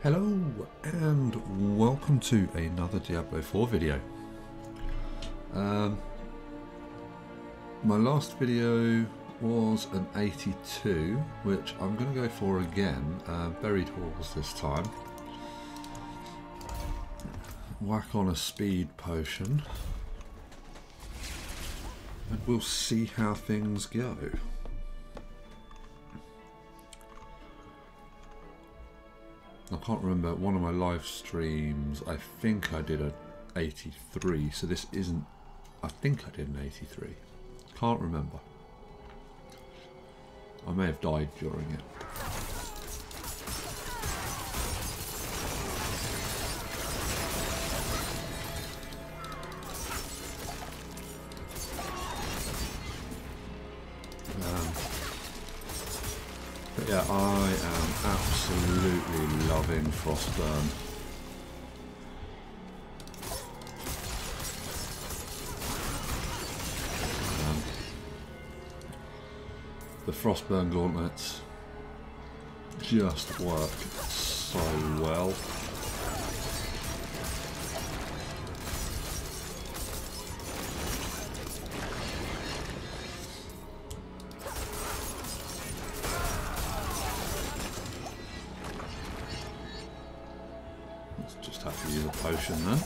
Hello and welcome to another Diablo 4 video. My last video was an 82, which I'm going to go for again, Buried Halls this time. Whack on a speed potion and we'll see how things go. I can't remember, one of my live streams, I think I did an 83, so this isn't, I think I did an 83. Can't remember. I may have died during it. But yeah, I am absolutely loving Frostburn. The Frostburn gauntlets just work so well. Let's just have to use a potion then.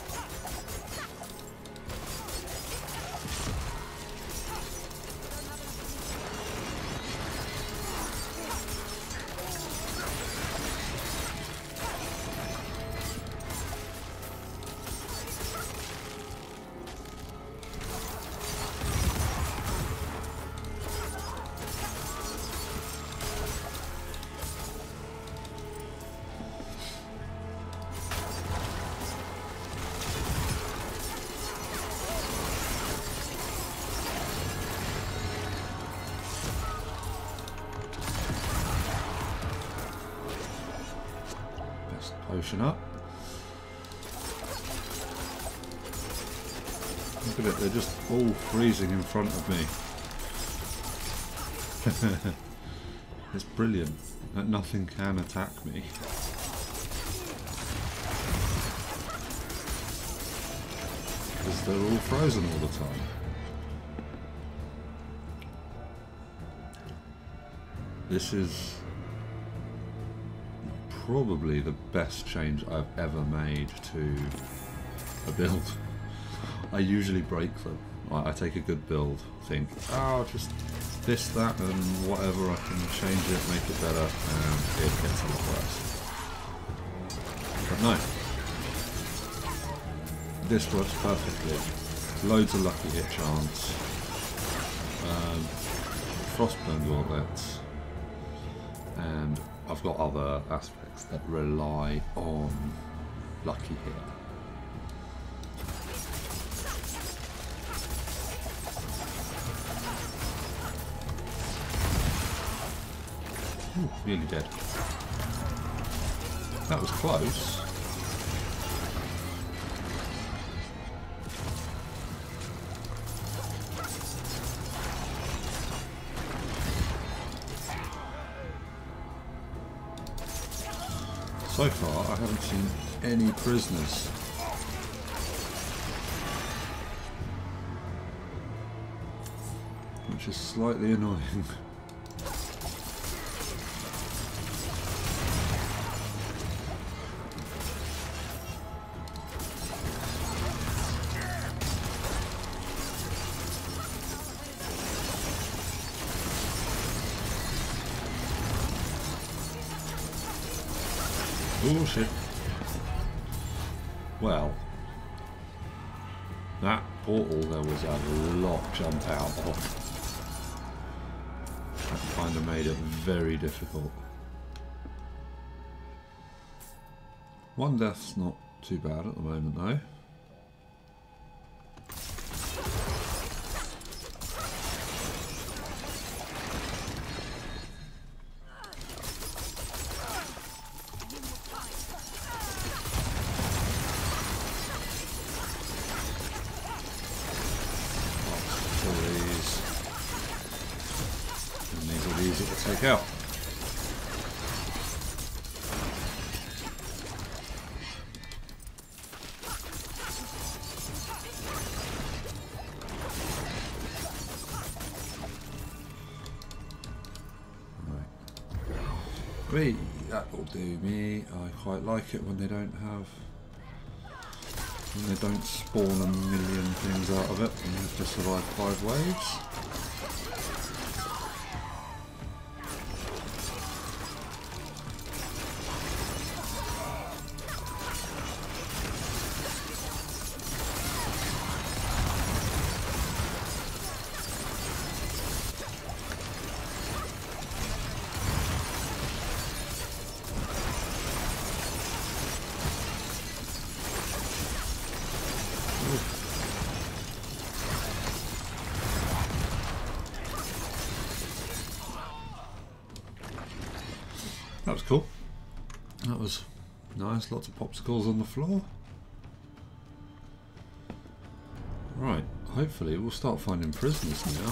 Potion up. Look at it, they're just all freezing in front of me. It's brilliant that nothing can attack me. Because they're all frozen all the time. This is probably the best change I've ever made to a build. I usually break them. I take a good build, think, oh, just this, that, and whatever, I can change it, make it better, and it gets a lot worse. But no. This works perfectly. Loads of lucky hit chance. Frostburn gauntlets. And I've got other aspects that rely on lucky hit. Ooh, nearly dead. That was close. So far, I haven't seen any prisoners. Which is slightly annoying. Oh shit. Well, that portal there was a lot jump out of. That kind of made it very difficult. One death's not too bad at the moment though. Easy to take out. Wait, that will do me. I quite like it when they don't spawn a million things out of it and you have to survive 5 waves. That was cool. That was nice, lots of popsicles on the floor. Right, hopefully we'll start finding prisoners now.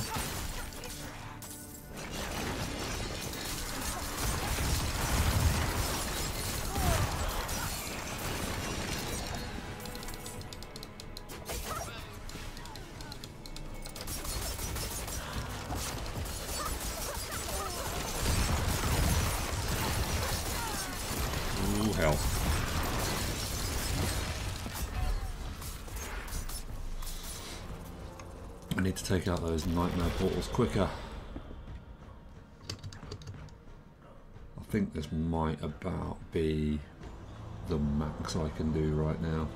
Hell. I need to take out those nightmare portals quicker. I think this might about be the max I can do right now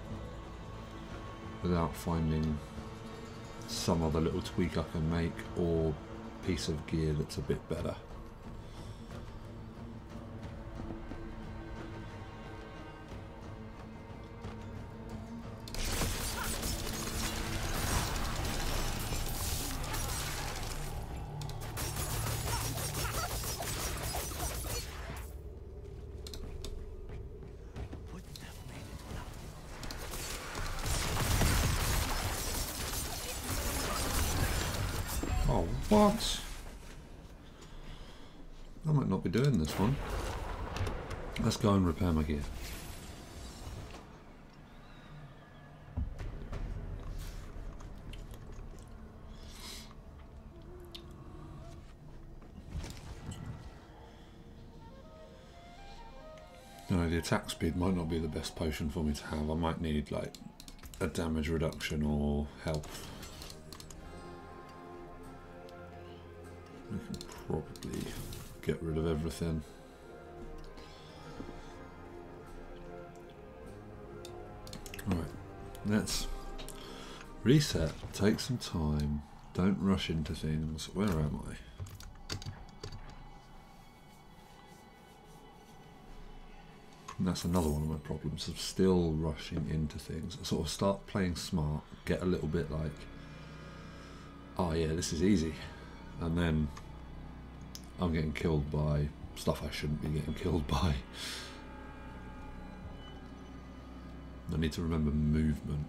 without finding some other little tweak I can make or piece of gear that's a bit better. Oh, what? I might not be doing this one. Let's go and repair my gear. No, the attack speed might not be the best potion for me to have. I might need like a damage reduction or health. We can probably get rid of everything. Right, let's reset, take some time, don't rush into things. Where am I? And that's another one of my problems of still rushing into things. I sort of start playing smart, get a little bit like, oh yeah, this is easy. And then I'm getting killed by stuff I shouldn't be getting killed by. I need to remember movement.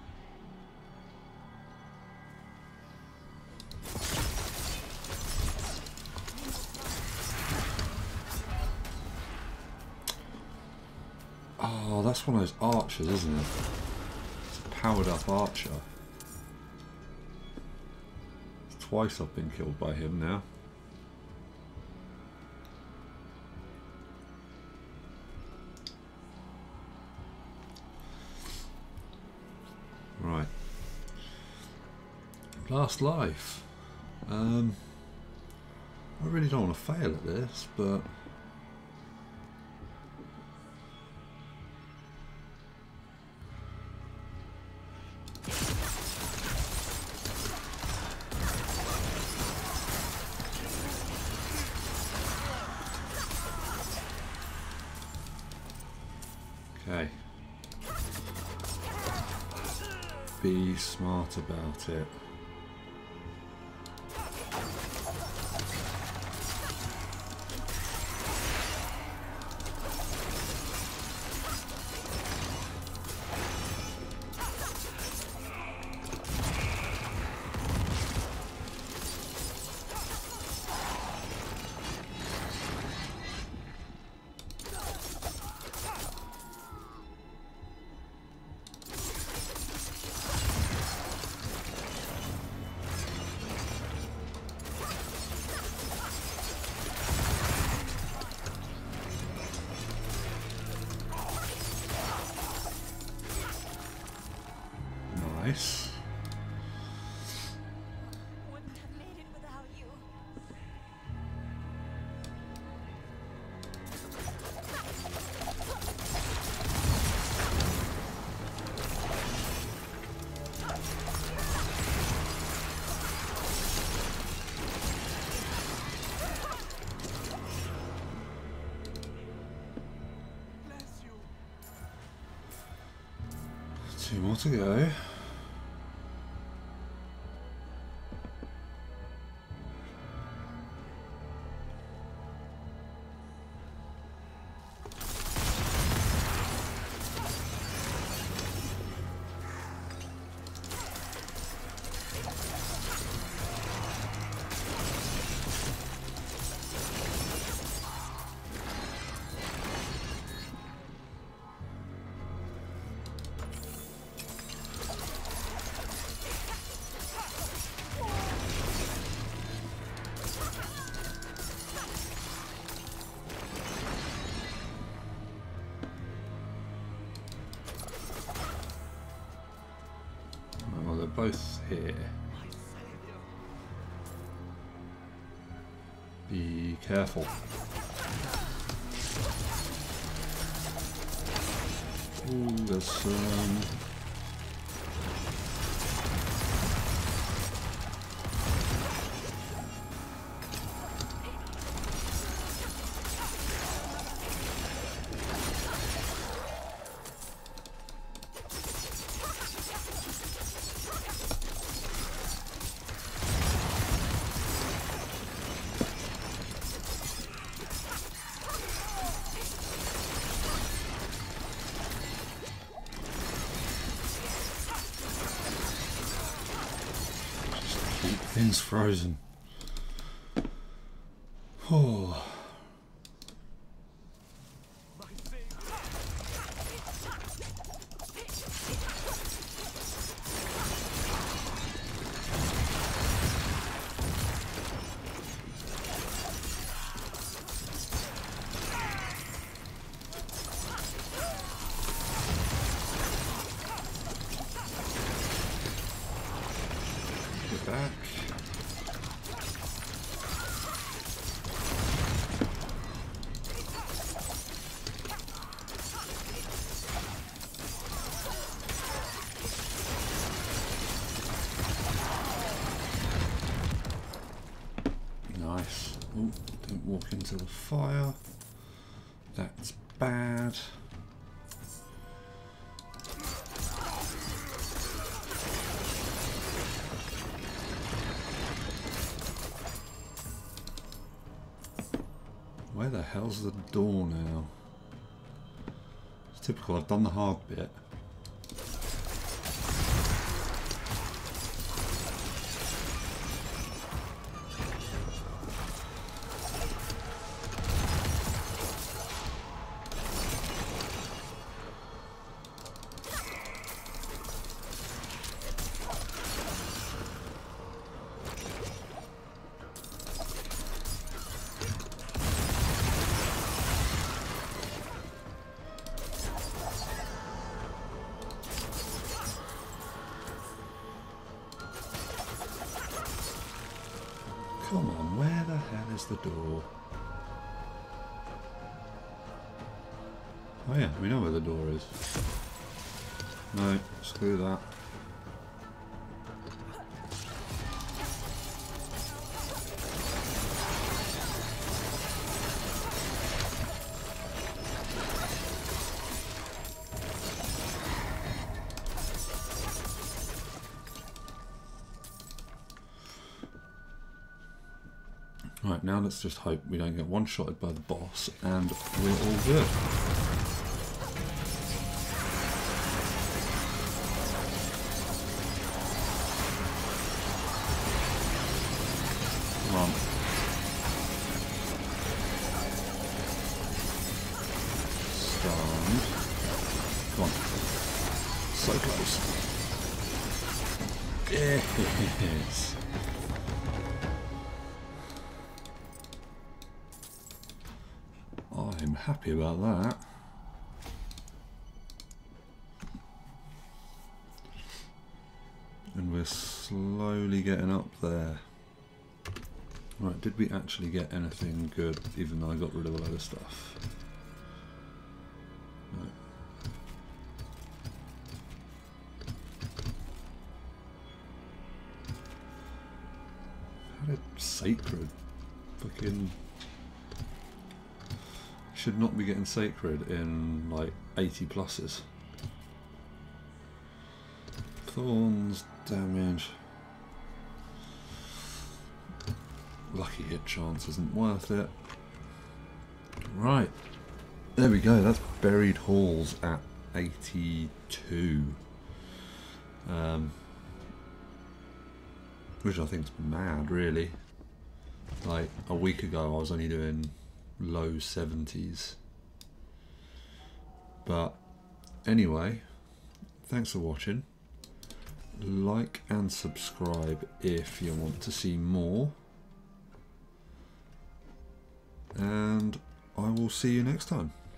Oh, that's one of those archers, isn't it? It's a powered up archer. Twice I've been killed by him now. Right. Last life. I really don't want to fail at this, but okay. Be smart about it. Nice. Wouldn't have made it without you. Two more to go. Well, they're both here. Be careful. Ooh, there's some... keep things frozen. Oh. Get back. Nice. Ooh, don't walk into the fire. That's bad. Where the hell's the door now? It's typical, I've done the hard bit. Come on, where the hell is the door? Oh yeah, we know where the door is. No, screw that. Right, now let's just hope we don't get one-shotted by the boss and we're all good. Come on. Stunned. Come on. So close. Yes. I'm happy about that. And we're slowly getting up there. Right, did we actually get anything good even though I got rid of a load of stuff? No. How did Sacred fucking... Should not be getting Sacred in like 80 pluses. Thorns, damage. Lucky hit chance isn't worth it. Right. There we go, that's Buried Halls at 82. Which I think's mad, really. Like, a week ago I was only doing low 70s. But, anyway, thanks for watching. Like and subscribe if you want to see more. And I will see you next time.